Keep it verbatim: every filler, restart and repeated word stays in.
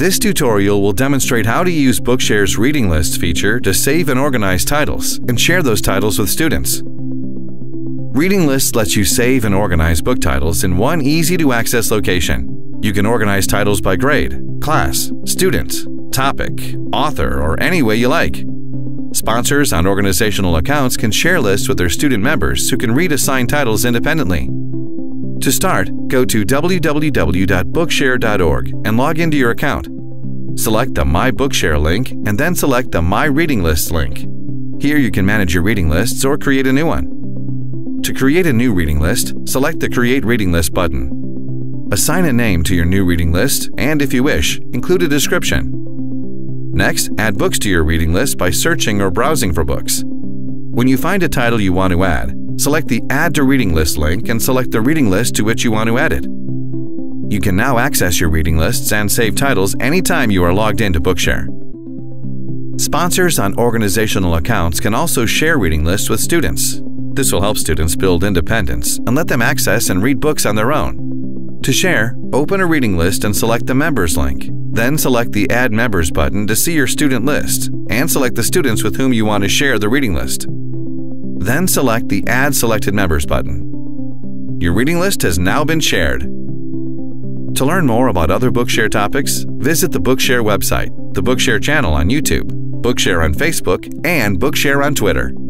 This tutorial will demonstrate how to use Bookshare's Reading Lists feature to save and organize titles and share those titles with students. Reading Lists lets you save and organize book titles in one easy-to-access location. You can organize titles by grade, class, student, topic, author, or any way you like. Sponsors on organizational accounts can share lists with their student members who can read assigned titles independently. To start, go to w w w dot bookshare dot org and log into your account. Select the My Bookshare link and then select the My Reading Lists link. Here you can manage your reading lists or create a new one. To create a new reading list, select the Create Reading List button. Assign a name to your new reading list and, if you wish, include a description. Next, add books to your reading list by searching or browsing for books. When you find a title you want to add, select the Add to Reading List link and select the reading list to which you want to add it. You can now access your reading lists and save titles anytime you are logged into Bookshare. Sponsors on organizational accounts can also share reading lists with students. This will help students build independence and let them access and read books on their own. To share, open a reading list and select the Members link. Then select the Add Members button to see your student list and select the students with whom you want to share the reading list. Then select the Add Selected Members button. Your reading list has now been shared. To learn more about other Bookshare topics, visit the Bookshare website, the Bookshare channel on YouTube, Bookshare on Facebook, and Bookshare on Twitter.